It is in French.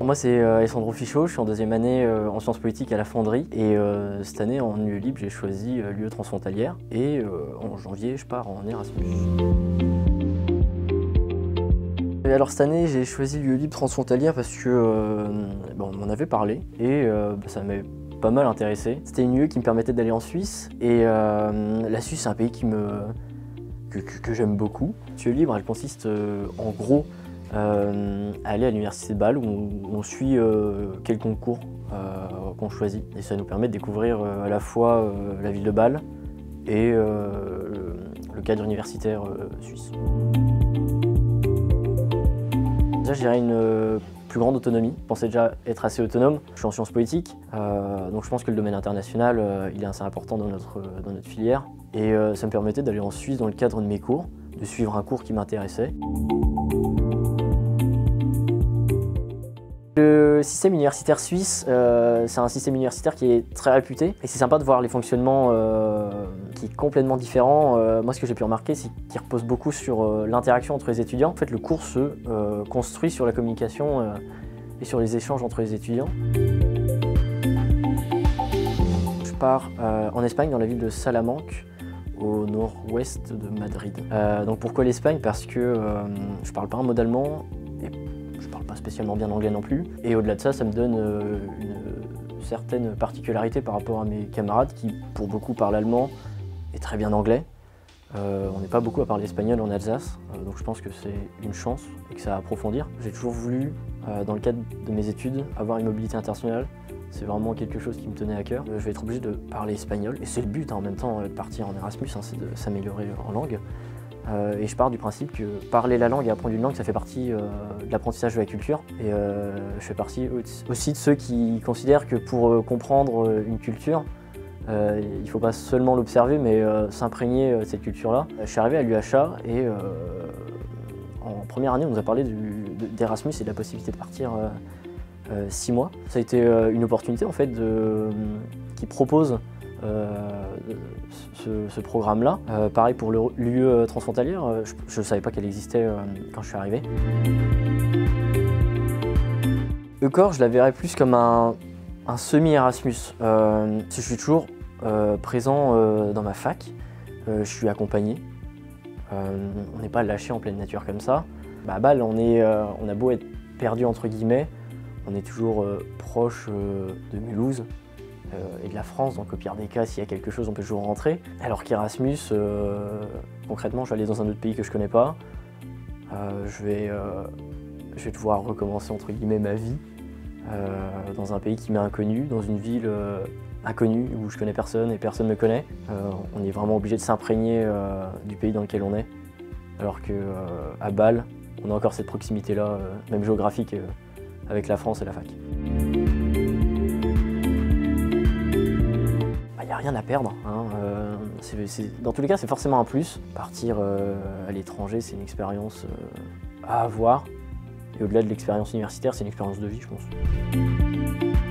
moi c'est Alessandro Fichot, je suis en deuxième année en sciences politiques à la Fonderie et cette année en lieu libre j'ai choisi l'UE Transfrontalière et en janvier je pars en Erasmus. Et alors cette année j'ai choisi l'UE libre Transfrontalière parce que on m'en avait parlé et ça m'avait pas mal intéressé. C'était une UE qui me permettait d'aller en Suisse et la Suisse c'est un pays que j'aime beaucoup. L'UE libre elle consiste en gros aller à l'université de Bâle où on suit quel concours qu'on choisit. Et ça nous permet de découvrir à la fois la ville de Bâle et le cadre universitaire suisse. Déjà, je dirais une plus grande autonomie. Je pensais déjà être assez autonome. Je suis en sciences politiques, donc je pense que le domaine international il est assez important dans notre filière. Et ça me permettait d'aller en Suisse dans le cadre de mes cours, de suivre un cours qui m'intéressait. Le système universitaire suisse, c'est un système universitaire qui est très réputé et c'est sympa de voir les fonctionnements qui est complètement différent. Moi, ce que j'ai pu remarquer, c'est qu'il repose beaucoup sur l'interaction entre les étudiants. En fait, le cours se construit sur la communication et sur les échanges entre les étudiants. Je pars en Espagne, dans la ville de Salamanque, au nord-ouest de Madrid. Donc pourquoi l'Espagne? Parce que je parle pas un mot d'allemand. Je parle pas spécialement bien anglais non plus. Et au-delà de ça, ça me donne une certaine particularité par rapport à mes camarades qui, pour beaucoup, parlent allemand et très bien anglais. On n'est pas beaucoup à parler espagnol en Alsace, donc je pense que c'est une chance et que ça à approfondir. J'ai toujours voulu, dans le cadre de mes études, avoir une mobilité internationale. C'est vraiment quelque chose qui me tenait à cœur. Je vais être obligé de parler espagnol, et c'est le but en même temps de partir en Erasmus, c'est de s'améliorer en langue. Et je pars du principe que parler la langue et apprendre une langue, ça fait partie de l'apprentissage de la culture. Et je fais partie aussi de ceux qui considèrent que pour comprendre une culture, il ne faut pas seulement l'observer, mais s'imprégner de cette culture-là. Je suis arrivé à l'UHA et en première année, on nous a parlé d'Erasmus et de la possibilité de partir 6 mois. Ça a été une opportunité en fait qui propose ce programme-là. Pareil pour l'UE transfrontalière, je ne savais pas qu'elle existait quand je suis arrivé. ECOR, je la verrais plus comme un semi-Erasmus. Je suis toujours présent dans ma fac, je suis accompagné. On n'est pas lâché en pleine nature comme ça. À Bâle, on a beau être perdu entre guillemets, on est toujours proche de Mulhouse et de la France, donc au pire des cas, s'il y a quelque chose, on peut toujours rentrer. Alors qu'Erasmus, concrètement, je vais aller dans un autre pays que je connais pas. Je vais devoir recommencer entre guillemets ma vie dans un pays qui m'est inconnu, dans une ville inconnue où je connais personne et personne me connaît. On est vraiment obligé de s'imprégner du pays dans lequel on est. Alors qu'à Bâle, on a encore cette proximité-là, même géographique, avec la France et la fac. Il n'y a rien à perdre. Hein. Dans tous les cas, c'est forcément un plus. Partir à l'étranger, c'est une expérience à avoir. Et au-delà de l'expérience universitaire, c'est une expérience de vie, je pense.